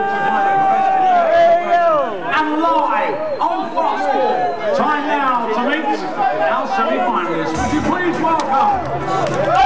And live on Fox 4. Time now to meet our semi-finalists. Would you please welcome